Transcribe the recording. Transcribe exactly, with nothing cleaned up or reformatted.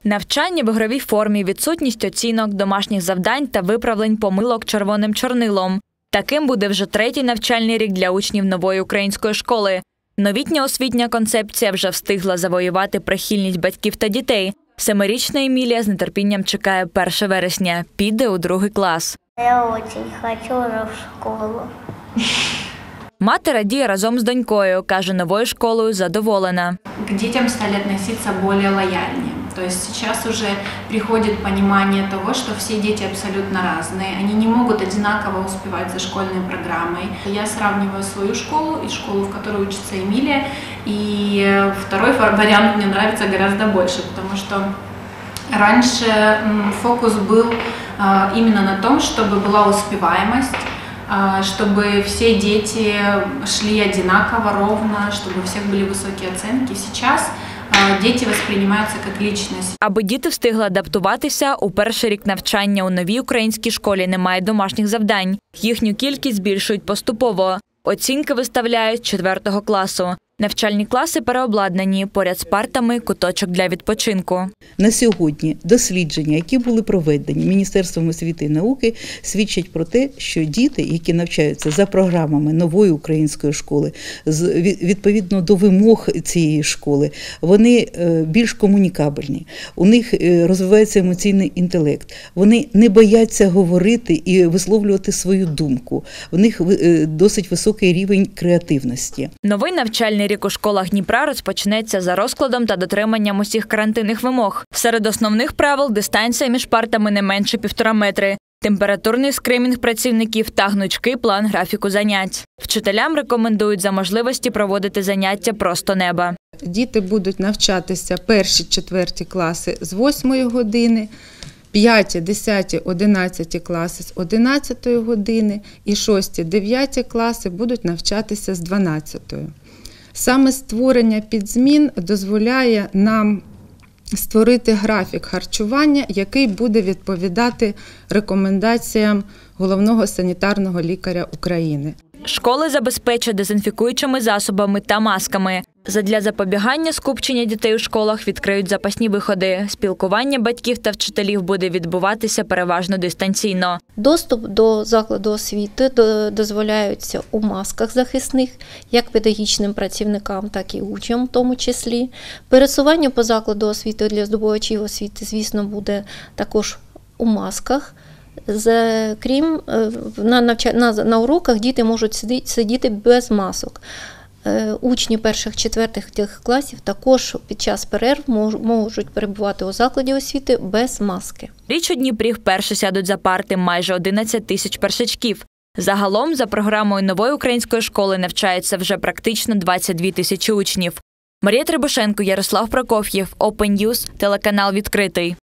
Навчання в ігровій формі, відсутність оцінок, домашніх завдань та виправлень помилок червоним чорнилом. Таким буде вже третій навчальний рік для учнів нової української школи. Новітня освітня концепція вже встигла завоювати прихильність батьків та дітей. Семирічна Емілія з нетерпінням чекає першого вересня. Піде у другий клас. Я дуже хочу в школу. Мати радіє разом з донькою. Каже, новою школою задоволена. К детям стали относиться более лояльнее. То есть сейчас уже приходит понимание того, что все дети абсолютно разные. Они не могут одинаково успевать за школьной программой. Я сравниваю свою школу и школу, в которой учится Эмилия. И второй вариант мне нравится гораздо больше, потому что раньше фокус был именно на том, чтобы была успеваемость, чтобы все дети шли одинаково, ровно, чтобы у всех были высокие оценки. Сейчас діти сприймаються як лічність. Аби діти встигли адаптуватися, у перший рік навчання у новій українській школі немає домашніх завдань. Їхню кількість збільшують поступово. Оцінки виставляють з четвертого класу. Навчальні класи переобладнані, поряд з партами – куточок для відпочинку. На сьогодні дослідження, які були проведені Міністерством освіти і науки, свідчать про те, що діти, які навчаються за програмами нової української школи, відповідно до вимог цієї школи, вони більш комунікабельні, у них розвивається емоційний інтелект, вони не бояться говорити і висловлювати свою думку, у них досить високий рівень креативності. Новий навчальний рік у школах Дніпра розпочнеться за розкладом та дотриманням усіх карантинних вимог. Серед основних правил – дистанція між партами не менше півтора метри, температурний скринінг працівників та гнучкий план графіку занять. Вчителям рекомендують за можливості проводити заняття просто неба. Діти будуть навчатися перші, четверті класи з восьмої години, п'яті, десяті, одинадцяті класи з одинадцятої години і шості, дев'яті класи будуть навчатися з дванадцятої. Саме створення підзмін дозволяє нам створити графік харчування, який буде відповідати рекомендаціям Головного санітарного лікаря України. Школи забезпечать дезінфікуючими засобами та масками. Задля запобігання скупчення дітей у школах відкриють запасні виходи. Спілкування батьків та вчителів буде відбуватися переважно дистанційно. Доступ до закладу освіти дозволяється у масках захисних, як педагогічним працівникам, так і учням в тому числі. Пересування по закладу освіти для здобувачів освіти, звісно, буде також у масках. Крім, на, навча... на, на уроках діти можуть сидіти, сидіти без масок. Учні перших-четвертих класів також під час перерв можуть перебувати у закладі освіти без маски. Річ у Дніпрі вперше сядуть за парти майже одинадцять тисяч першачків. Загалом за програмою нової української школи навчаються вже практично двадцять дві тисячі учнів. Марія Требушенко, Ярослав Прокоф'єв, Open News, телеканал «Відкритий».